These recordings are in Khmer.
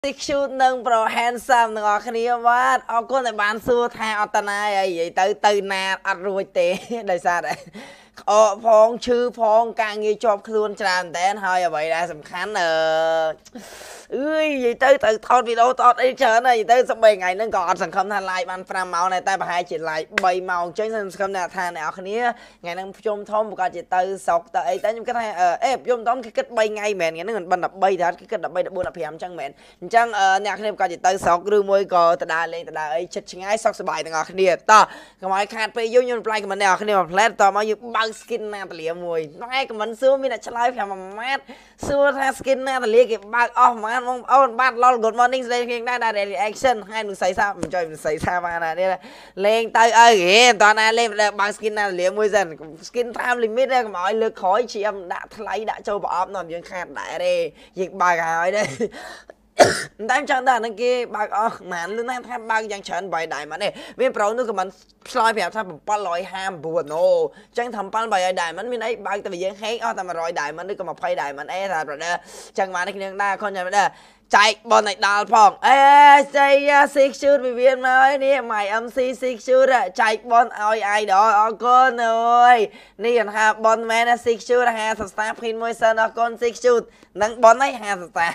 តិចឈូតនឹងប្រូ handsome ទាំងអស់គ្នាបាទអរគុណដែលបានសួរថាអត្តនាយអីនិយាយទៅណាអត់រួចទេដោយសារតែអផងឈឺផងការងារជាប់ខ្លួនច្រើនតែនហើយអ្វីដែលសំខាន់អើយនិយាយទៅថតវីដេអូថតអីច្រើនហើយនិយាយទៅ3ថ្ងៃហ្នឹងក៏អត់សង្ឃឹមថា live បាន5ម៉ោងដែរតែប្រហែលជា live 3ម៉ោងអញ្ចឹងខ្ញុំសង្ឃឹមថាអ្នកនរគ្នាថ្ងៃហ្នឹងខ្ញុំធំប្រកាសជាទៅស្រុកទៅអីតែខ្ញុំគិតថាខ្ញុំធំគេគិត3ថ្ងៃមែនថ្ងៃហ្នឹងមិនបិណ្ឌ13ទេគេគិត13 14 15អញ្ចឹងមែនអញ្ចឹងអ្នកគ្នាប្រកាសជាទៅស្រុកឬមួយក៏ទៅដើរលេងទៅដើរអីចិត្តឆ្ងាយសុខសប្បាយទាំងអស់គ្នាតោះកុំឲ្យខាតពេលយូរខ្ញុំ reply ខមមិនអ្នកគ្នាមកផ្លែតតមកយើងបើក skin ណាតាលាមួយតែខមមិនសួរមានអ្នកឆ្លើយ5ម៉ាត់សួរថា skin ណាតាលាគេបើកអស់ម៉ាត់បងប្អូនបាទលល good morning ស្ដីគ្នាដែរ reaction ហើយនឹងស្អីសាមិនចុយមិនស្អីសាបានណានេះលេងទៅអីហេមិនតណាលេងបើក skin ណាតាលាមួយសិន skin time limit កុំឲ្យលើកក្រោយជាដាក់ថ្លៃដាក់ចូលប្រអប់នោះយើងខាតដែរទេយើងបើកហើយទេតែចាំដល់ហ្នឹងគេបើកអស់ម៉ានលឿនណាស់ថាបើកយ៉ាងច្រើន8 diamond ទេមានប្រូនោះក៏មិនឆ្លើយប្រាប់ថា759អូអញ្ចឹងថា700 diamond មានអីបើកតែយើងហេងអស់តែ100 diamond ឬក៏20 diamond អេថា brother អញ្ចឹងមកនេះគ្នាដែរខុសចាំដែរចែកបនឲ្យដល់ផងអេស្អី6 shoot វិមានមកហើយនេះ my MC 6 shoot ចែកបនឲ្យ idol អរគុណអើយនេះថាបនមែន6 shoot 50 star ភីនមួយសិនអរគុណ6 shoot នឹងបនឲ្យ50 star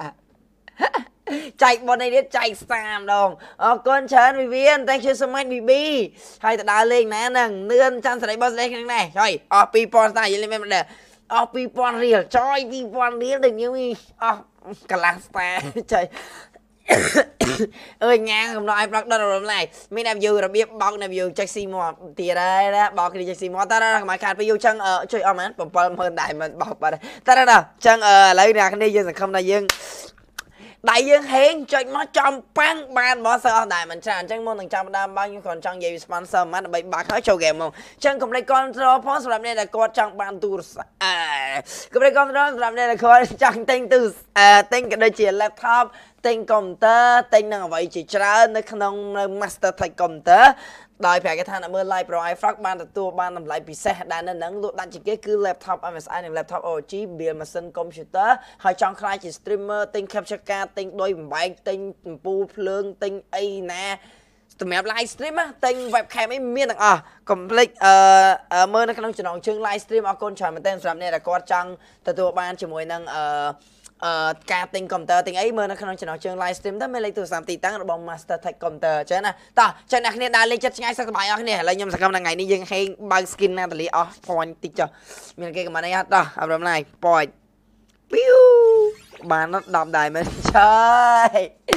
ចែកបននេះទៀតចែកស្តាម្ដងអរគុណច្រើនវិមាន thank you so much BB ហើយទៅដើរលេងណាហ្នឹងនឿនចាំស្រីបោះស្ដីហ្នឹងដែរហើយអស់ 2000 ស្តាយើងលេងមិនដែរអស់ 2000 រៀលចយ 2000 រៀលដូចយើងអស់កន្លះស្តាចៃអើយញ៉ាំកំណត់ឲ្យប្លុកដុតរំលាយមានតែ view របៀបបោកនៅ view ចេះស៊ីមាត់ទៀតហើយណាបោកគ្នាចេះស៊ីមាត់តើកុំឲ្យខាតពេលយូរចឹងជួយអស់មែន70000ដែរមិនបោកបាត់តើចឹងឥឡូវអ្នកគ្នាយើងសង្ឃឹមថាយើងដៃយើងហេងចុចមកចំប៉ាំងបានមកសើអស់ដែរមិនច្រើនអញ្ចឹងមុននឹងចាប់ដើមបើខ្ញុំគ្រាន់ចង់និយាយ sponsor មកដើម្បីបើកហើយចូល game មកអញ្ចឹងកុំភ្លេច control ផងសម្រាប់អ្នកដែលគាត់ចង់បានទូរស័ព្ទកុំភ្លេច control សម្រាប់អ្នកដែលគាត់ចង់ទិញទូទិញក៏ដូចជា laptop ទិញ computer ទិញនឹងអ្វីជាច្រើននៅក្នុងនៅ Master Tech Computer ដោយប្រកាសថាអ្នកមើល Live Pro iFrog បានទទួលបានតម្លៃពិសេសដែលនៅនឹងលក់ដាច់ជាងគេគឺ laptop MSI និង laptop OG build machine computer ហើយចង់ខ្លាចជា streamer ទិញ capture card ទិញដុយបំបែកទិញអំពូលភ្លើងទិញអីណាសម្រាប់ live stream ទិញ webcam អីមានទាំងអស់កុំភ្លេចមើលនៅក្នុងចំណងជើង live stream អរគុណច្រើនមែនទែនសម្រាប់អ្នកដែលគាត់ចង់ទទួលបានជាមួយនឹងការទិញ computer ទិញអីមើលនៅក្នុងចំណងជើង live stream ទៅមានលេខទូរស័ព្ទទីតាំងរបស់ Master Tech Computer ចឹងណាតោះចឹងអ្នកគ្នាដើរលេងចិត្តឆ្ងាយសុខសប្បាយអស់គ្នាឥឡូវខ្ញុំសង្ឃឹមថាថ្ងៃនេះយើងហេងបើក skin ណាតាលីអស់ point តិចចុះមានគេខមមិនអីអត់តោះអរំលាយ point ពីវបាន10 diamond ឆើយ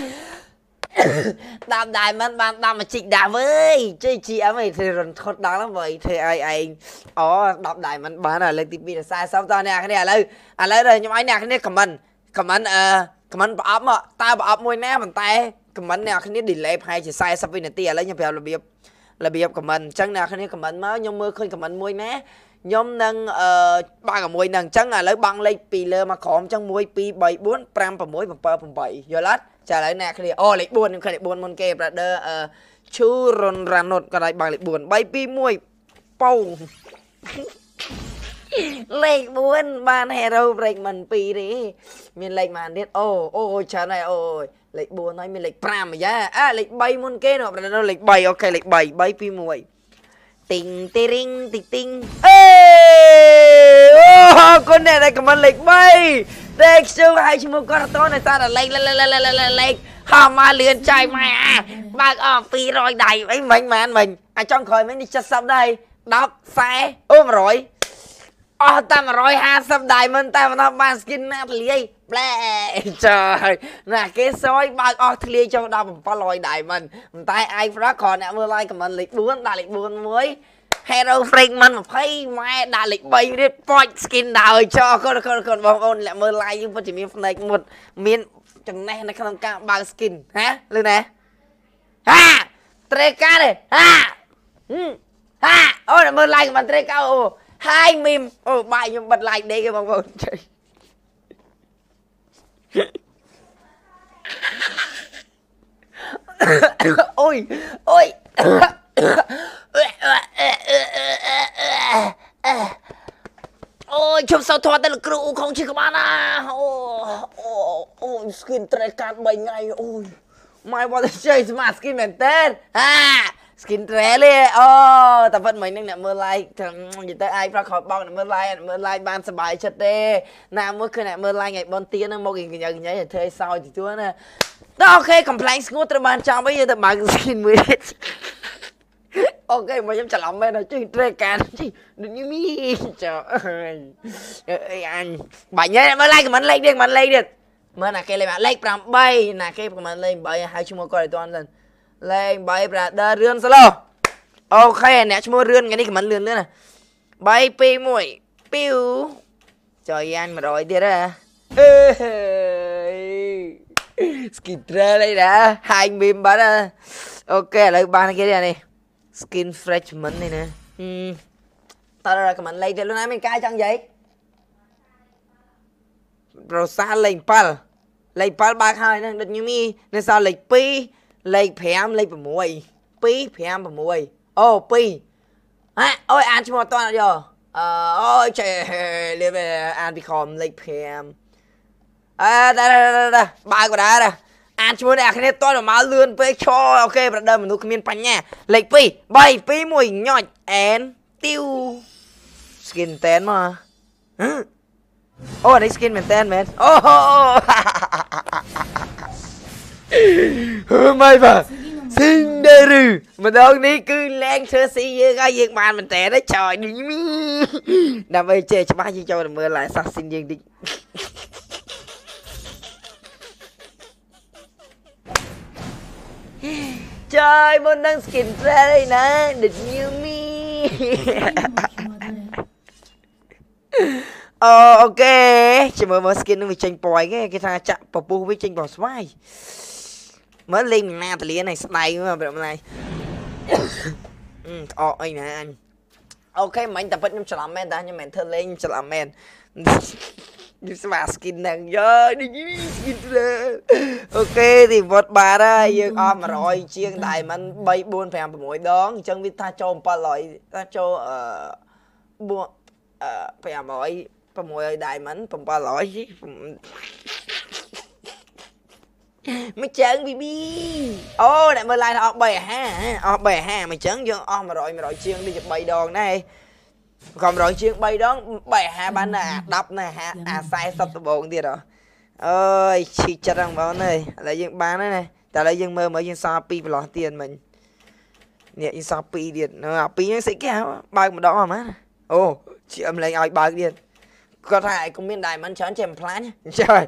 10 diamond បាន10មកជីកដាក់វើយជិះ GM អីធ្វើរន្ធត់ដល់ហ្នឹងបើធ្វើឲ្យឯងអូ10 diamond បានហើយលើកទី2ដល់40តោះអ្នកគ្នាឥឡូវខ្ញុំឲ្យអ្នកគ្នាខមមិនប្រអប់មកតើប្រអប់មួយណាប៉ុន្តែខមមិនអ្នកគ្នា delay ប្រហែលជា40វិនាទីឥឡូវខ្ញុំប្រាប់របៀបខមមិនអញ្ចឹងអ្នកគ្នាខមមិនមកខ្ញុំមើលឃើញខមមិនមួយណាខ្ញុំនឹងបាក់ជាមួយនឹងអញ្ចឹងឥឡូវបង់លេខពីលើមកក្រោមអញ្ចឹង1 2 3 4 5 6 7 8យល់អត់ចាឥឡូវអ្នកគ្នាអូលេខ4ខ្ញុំឃើញលេខ4មុនគេ brother ឈូរុនរ៉ាណុតក៏ឲ្យបង់លេខ4 3 2 1ប៉ោលេខ4បាន hero break មិន2ទេមានលេខប៉ុន្មានទៀតអូច្រើនហើយអូយលេខ4ហើយមានលេខ5អាយ៉ាលេខ3មុនគេនោះលេខ3អូខេលេខ3 3 2 1ទីងទីរីងទីទីងអេអូកូនអ្នកដែលខមមិនលេខ3តែខ្ជិលឲ្យឈ្មោះគាត់តនៅសារលេខហោមកលឿនចាយម៉ែបើកអស់200ដៃអីមិញអាចង់ក្រោយមិញនេះ70ដែរ10 40អូ100អស់តែ150 diamond តែមិនដល់បាន skin ណាធ្លាយប្លែtrờiណាគេសយបើកអស់ធ្លាយចូលដល់700 diamond ប៉ុន្តែ iFrog គ្រាន់អ្នកមើល like comment លេខ4ដាក់លេខ4មួយ hero fragment 20ម៉ែដាក់លេខ3ទៀតប៉ច skin ដល់ចោកូនបងប្អូនអ្នកមើល like យើងពិតជាមាន fake មុតមានចំណេះនៅក្នុងការបើក skin ហាលឺណាហាត្រេកាទេហាអូអ្នកមើល like comment ត្រេកាអូហើយមីមអូបាយខ្ញុំបិទ like ដេកទេបងប្អូនអូយអូយជប់សោធត់តែលោកគ្រូខំជិះក្បាលណាអូស្គ skin ត្រូវកាត់3ថ្ងៃអូយមកបោះទៅchơi smart skin មែនតើskin ត្រែលេអូតែពិតមិញហ្នឹងអ្នកមើល like និយាយទៅអាចប្រកបបោកអ្នកមើល like បានសប្បាយចិត្តទេណាមួយគឺអ្នកមើល like ថ្ងៃបនទៀនហ្នឹងមកកញ្ញើកញ្ញៃធ្វើឲ្យសោយទទួលណាតើអូខេ complain ស្ងួតត្រូវបានចប់ហើយយើងទៅបើក skin មួយទៀតអូខេមកខ្ញុំច្រឡំមែនជិះត្រេកានជិះដូចនេះចុះអីអញបាញ់មើល like មិន like ទៀតមិន like ទៀតមើលណាគេលេខ like 8ណាគេប្រហែលលេខ8ហើយឈ្មោះគាត់ឲ្យតាន់សិនលេខ8 brother រឿន solo អូខេអ្នកឈ្មោះរឿនថ្ងៃនេះខមមិនលឿនណា3 2 1ពីវចុយយ៉ាញ់100ទៀតហ៎អេ skin trail អីណាហាញមីមបាត់អូខេឥឡូវបានគេនេះ skin freshman នេះណាតើខមមិនលេខទៅលឿនណាមានកាយចង់និយាយប្រសាលេខ7លេខ7បើកហើយហ្នឹងដូចខ្ញុំនេះនៅសល់លេខ2លេខ5លេខ6 2 5 6អូ2អូយអានឈ្មោះអត់ទាន់អត់យកអូយចេះលេបអានពីខំលេខ5ដែរបើកក៏ដែរអានឈ្មោះអ្នកគ្នាតន់មកលឿនពេកឈរអូខេប្រដៅមនុស្សគ្មានបញ្ញាលេខ2 3 2 1ញ៉ាច់អែនទីវ skin តែនមកអូនេះ skin មែនតែនមែនអូមិនបាទស៊ីងដេរឺម្ដងនេះគឺលែងធ្វើស៊ីយើងហើយយើងបានមែនតែនចោយដើម្បីចេះច្បាស់យើងចូលទៅមើលឡាយសាស៊ីនយើងតិចtrời bên đang skin ra đây nè địch như mi ok chỉ mới skin nó bị chênh bòi cái thằng chạm bọc bu với chênh bò xoay mới lên na từ liền này slide màแบบnày anh nè anh ok mình tập vẫn nhung chờ làm men ta nhưng mình thơ lên chờ làm men nhưng mà skin nàng giờ đi skin ra ok thì vượt bà ra dương mà rồi chiên đại mình 3 4 5 6 đón chân biết ta cho ba loại ta cho buộc phải mọi 6 đại mình 3 loại mới chấn bibi ô lại mới lại họ bè ha mày chấn vô mà rồi chiên đi chụp 3 đòn này còn rồi chiên bay đó bài hai ban là đập này sai sắp bồn đi rồi ơi chị chắc rằng bảo này là dân bán này tại là dân mơ mới dân Shopee và lọt tiền mình nè dân Shopee điện nó pi nó sẽ kéo bao một đó mà má ô chị âm lấy ai bao điện có thể cũng miền đại mình chán chèm phá nhá trời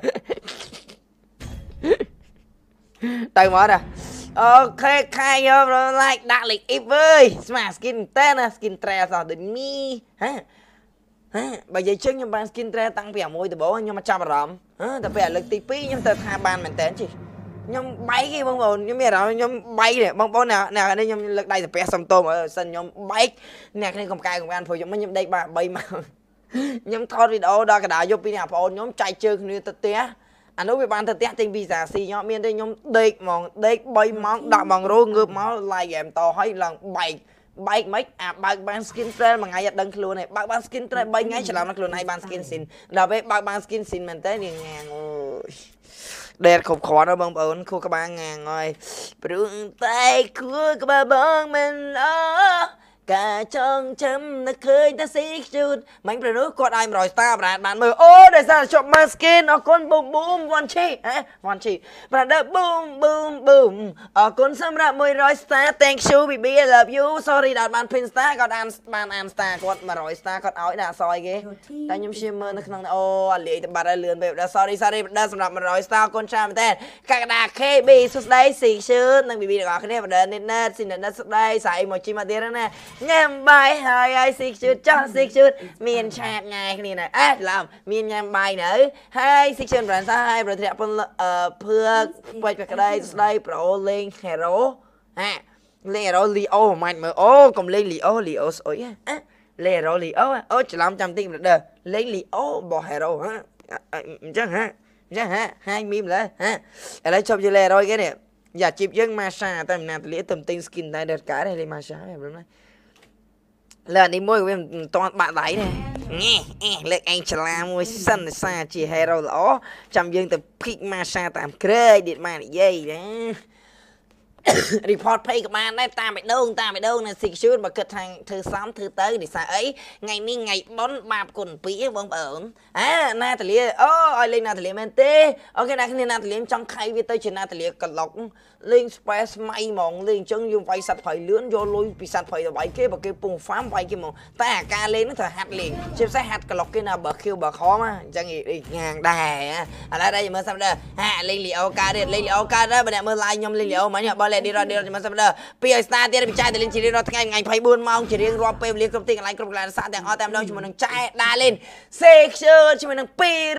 đây mở ra ok khai vô like đặt lịch ít với smart skin tên là skin tre sao đến mi hả bây giờ trước nhưng bạn skin tre tăng vẻ môi từ bố nhưng mà chăm rộng tập vẻ lực tí phí nhưng từ hai ban mình tên chị nhưng bay cái bông bồn nhưng mà đó nhưng bay này bông bồn nào ở đây nhưng lực đây là bé xong tôm ở sân nhưng bay nè cái này còn cài còn ăn phơi nhưng đây bà bay mà nhưng thôi video đó cái đạo vô pin nào phô nhóm chạy chơi như tết té anh nói với bạn thật tên visa xì nhóm miền đây nhóm đếch mòn đếch bay món đọ mòn rô ngược máu lại game to hay lần bay mấy bạn skin trend mà ngày đăng luôn này bạn skin trend bay ngay chỉ làm nó luôn này bạn skin xin là với bạn skin xin mình tới ngàn ơi đẹp khủng khó nó bông bồn khu các bạn ngàn rồi đường tay của các bạn mình cả trong chấm nó khơi ta xí chút mảnh bờ nước con ai mà rồi ta bạn mơ ô để ra chọn mang skin nó con boom boom one chi bạn đợi boom boom boom con xâm ra 100 star thank you baby I love you sorry đạt bạn pin star còn ăn star con mà rồi star con áo đã soi ghê ta nhung shimmer nó không ô lì bạn đã lượn về đã sorry đã xâm ra 100 star con trai mà tên các đà khê bì xuất đây xì chút năng baby được cái này và đơn nên xin đến xuất đây xài một chi mà tiền đó nè nhầm bài hai ai xịt chút cho xịt chút miền chạc ngày này này làm miền nhầm bài nữa hai xịt chút bạn sao hai rồi thì upon phước quay về cái đây pro lên hero lên hero Leo mạnh mà ô còn lên Leo ôi lên hero Leo ô chỉ làm trăm tiền được đời lên Leo bỏ hero chắc ha hai meme đấy ha ở đây chụp cho lè rồi cái này giả chụp dân Masha tại mình làm lấy tầm tin skin này được cái này lên Masha này đúng không lần đi mua của em toàn bạn đấy này nghe lực anh chả làm mùi sân xa chỉ hero lõ chăm dương từ pick ma sa tạm kê điện mà dây đó report pay กับបានដែរតាមបេះដូងណា secure មកគិតថាធ្វើសំធ្វើទៅនិសាអីថ្ងៃនេះថ្ងៃបុណ្យបាបគុណ2បងប្អូនណាតាលីអូឲ្យលេងណាតាលីមែនទេអូខេណាគ្នាណាតាលីចង់ខៃវាទៅជាណាតាលីក្លុកលេង space ស្មៃហ្មងលេងអញ្ចឹងយើងវាយសัตว์ព្រៃលឿនយកលុយពីសัตว์ព្រៃទៅវាយគេបើគេពង farm វាយគេហ្មងតែអាការលេងហ្នឹងត្រូវហាត់លេងជាពិសេសហាត់ក្លុកគេណាបើ Q បើ com អញ្ចឹងងាងដែរឥឡូវដែរមើលសាប់ដែរលេងលីអូកាទៀតលេងលីអូកាដែរបើអ្នកមើល live ខ្ញុំលេងលីអូមិញបើលេងឌីរ៉ាចាំសាប់ដែរពីឲ្យ start ទៀតបច្ច័យទៅលេងជារៀងរាល់ថ្ងៃ24ម៉ោងជារៀងរាល់ពេលវេលាគ្រប់ទីកន្លែងគ្រប់កន្លែងសាទាំងអស់តែម្ដងជាមួយនឹងចែដើរលេង secure ជាមួយនឹង2